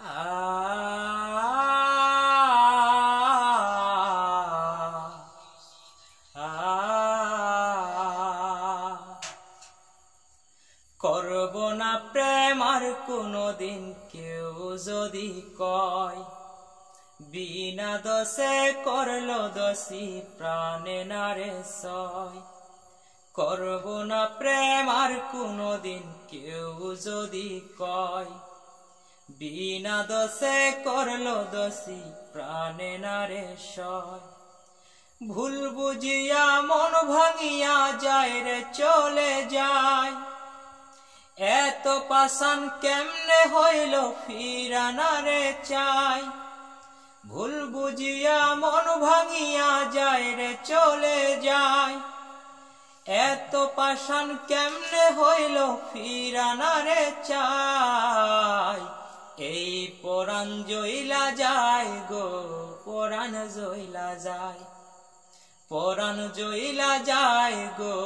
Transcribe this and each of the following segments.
করব না প্রেম আর কোনদিন কেউ যদি কয়, বিনা দোষে করলো দোষী প্রাণে না রে সয়। করব না প্রেম আর কোনদিন কেউ যদি কয়, বিনা দোষে করলো দোষী প্রাণে না রে সয়। ভুল বুঝিয়া মন ভাঙিয়া যায় রে চলে যায়, এত পাষাণ কেমনে হইল ফিরানা রে চাই। ভুল বুঝিয়া মন ভাঙিয়া যায় রে চলে যায়, এত পাষাণ কেমনে হইল ফিরানা রে চাই। এই পরাণ জইলা যায় গো, পরাণ জইলা যায়, পরাণ জইলা যায় গো,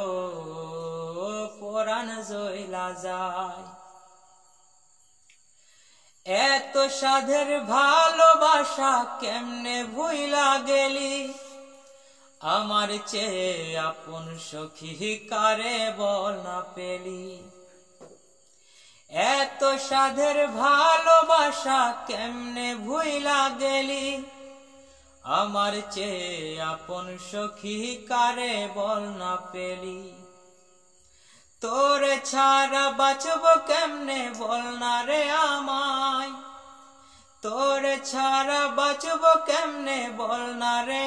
পরাণ জইলা যায়। এত সাধের ভালোবাসা কেমনে ভুইলা গেলি, আমার চেয়ে আপন সখী কারে বল না পেলি। এত সাধের ভালোবাসা কেমনে ভুইলা গেলি, আমার চেয়ে আপন সখী কারে বল না পেলি। তোরে ছাড়া বাঁচব কেমনে বল না রে আমায়, তোরে ছাড়া বাঁচব কেমনে বল না রে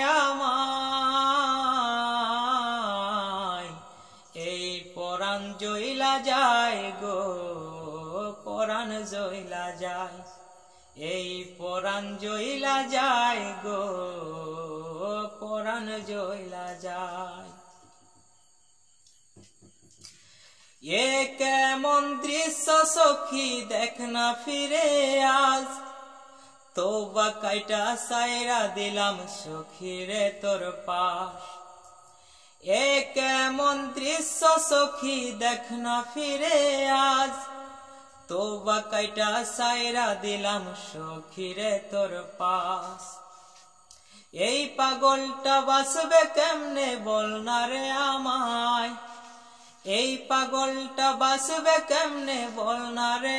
আমায়। এই পরাণ জইলা যায় গো, পরাণ জইলা যায়, এই পরাণ জইলা যায় গো, পরাণ জইলা যায়। এ কেমন দৃশ্য সখী দেখ না ফিরে আজ, তোবা কাইটা সাইরা দিলাম সখী রে তোর পাশ। এ কেমন দৃশ্য সখী দেখ না ফিরে আজ, তোবা কাইটা সাইরা দিলাম সখী রে তোর পাশ। এই পাগলটা বাঁচবে কেমনে বল না রে আমায়, এই পাগলটা বাঁচবে কেমনে বল না রে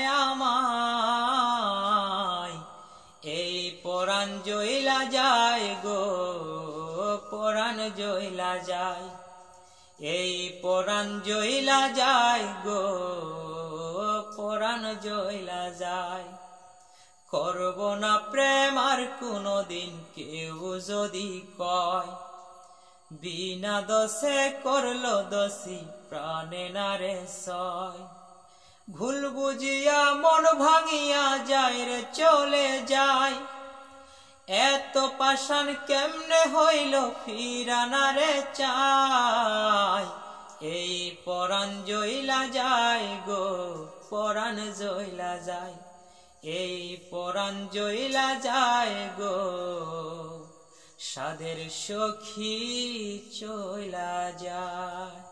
আমায়। এই পরাণ জইলা যায় গো, পরাণ জইলা যায়, এই পরাণ জইলা যায় গো, পরাণ জইলা যায়। করব না প্রেম আর কোনদিন কেউ যদি কয়, বিনা দোষে করলো দোষী প্রাণে না রে সয়। ভুল বুঝিয়া মন ভাঙিয়া যায় রে চলে যায়, এত পাষাণ কেমনে হইল ফিরানা রে চাই। এই পরাণ জইলা যায় গো, পরাণ জইলা যায়, এই পরাণ জইলা যায় গো, সাধের সখী চইলা যায়।